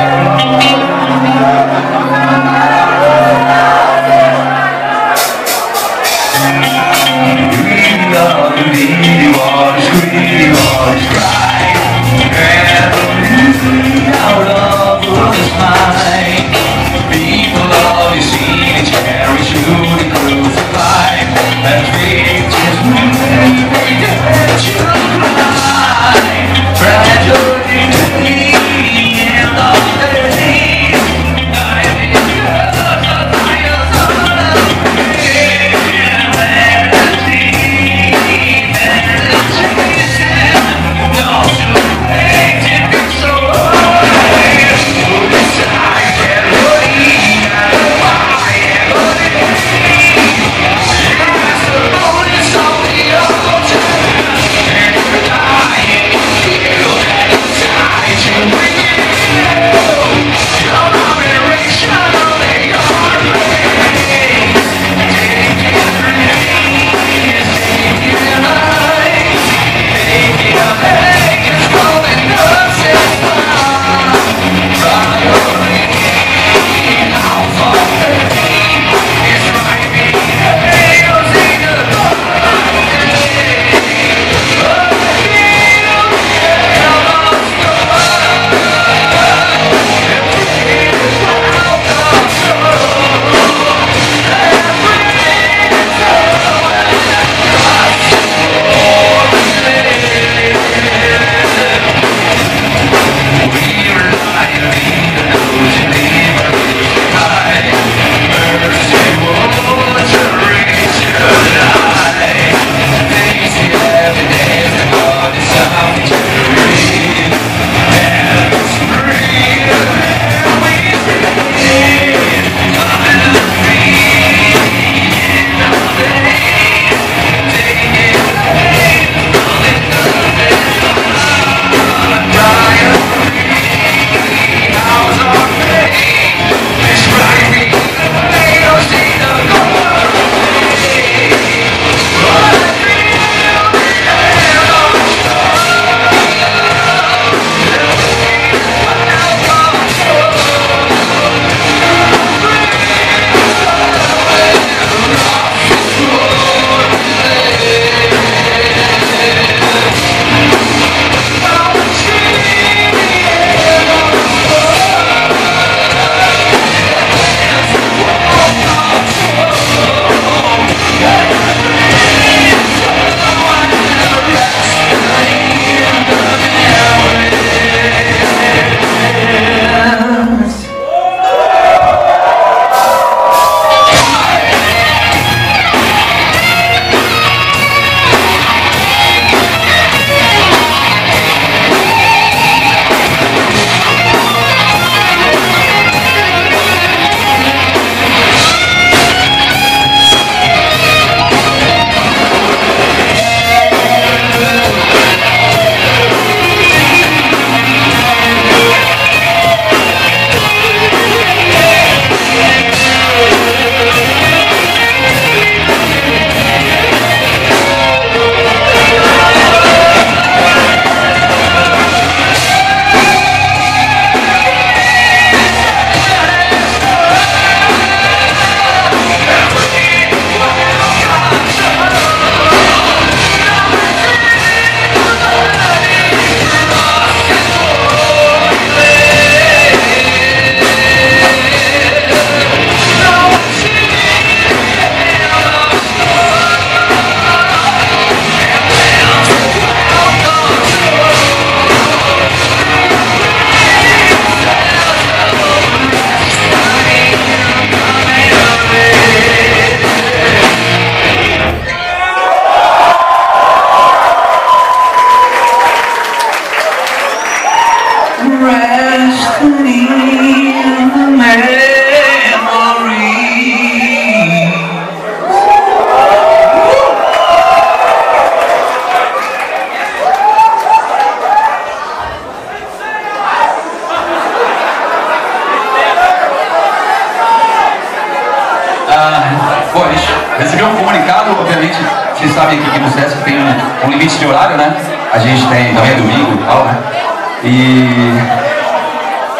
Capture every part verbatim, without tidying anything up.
Recebeu um comunicado, obviamente, vocês sabem que aqui no Sesc tem um, um limite de horário, né? A gente tem, também é domingo e tal, né? E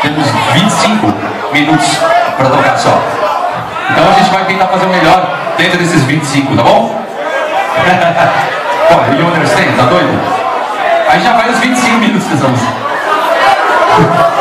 temos vinte e cinco minutos para tocar só. Então a gente vai tentar fazer o melhor dentro desses vinte e cinco, tá bom? Pô, you understand? Tá doido? Aí já vai os vinte e cinco minutos dessa música.